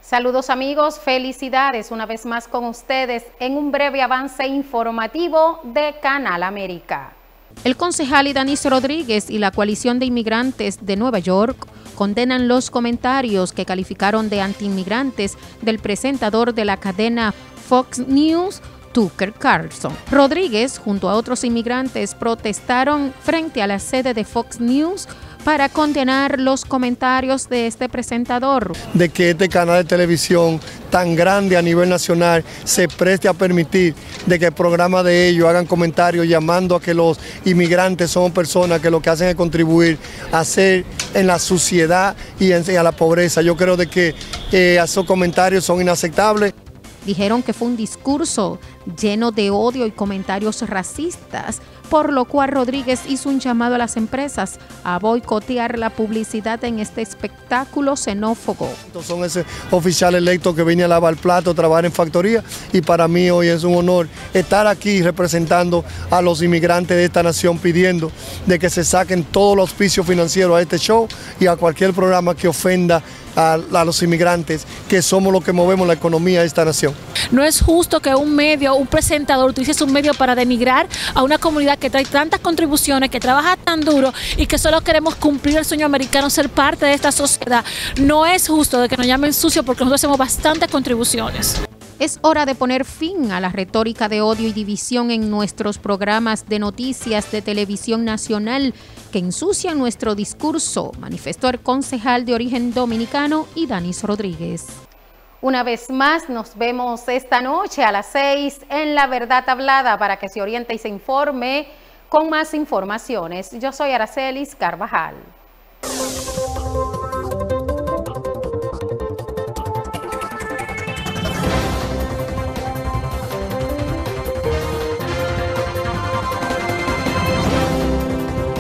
Saludos amigos, felicidades una vez más con ustedes en un breve avance informativo de Canal América. El concejal Idanis Rodríguez y la coalición de inmigrantes de Nueva York condenan los comentarios que calificaron de antiinmigrantes del presentador de la cadena Fox News, Tucker Carlson. Rodríguez, junto a otros inmigrantes, protestaron frente a la sede de Fox News para condenar los comentarios de este presentador. De que este canal de televisión tan grande a nivel nacional se preste a permitir de que el programa de ellos hagan comentarios llamando a que los inmigrantes son personas que lo que hacen es contribuir a hacer en la suciedad y a la pobreza. Yo creo de que esos comentarios son inaceptables. Dijeron que fue un discurso lleno de odio y comentarios racistas, por lo cual Rodríguez hizo un llamado a las empresas a boicotear la publicidad en este espectáculo xenófobo. Son ese oficial electo que viene a lavar plato, trabajar en factoría, y para mí hoy es un honor estar aquí representando a los inmigrantes de esta nación, pidiendo de que se saquen todos los auspicios financieros a este show y a cualquier programa que ofenda a los inmigrantes, que somos los que movemos la economía de esta nación. No es justo que un medio, un presentador, utilice un medio para denigrar a una comunidad que trae tantas contribuciones, que trabaja tan duro y que solo queremos cumplir el sueño americano, ser parte de esta sociedad. No es justo de que nos llamen sucio porque nosotros hacemos bastantes contribuciones. Es hora de poner fin a la retórica de odio y división en nuestros programas de noticias de televisión nacional que ensucian nuestro discurso, manifestó el concejal de origen dominicano Idanis Rodríguez. Una vez más nos vemos esta noche a las 6 en La Verdad Hablada para que se oriente y se informe con más informaciones. Yo soy Aracelis Carvajal.